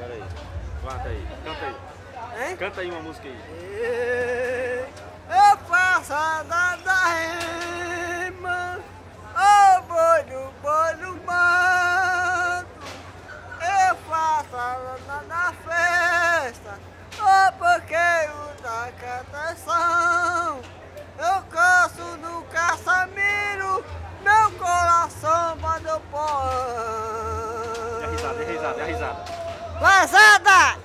Pera aí. Canta aí. Canta aí. Hein? Canta aí uma música aí. Eu faço a da rima, o boi do mato. Eu faço a na festa, o porqueiro da catação. Eu canso no caçamiro, meu coração bateu pó. É a risada, é a risada, é a risada. Vazada!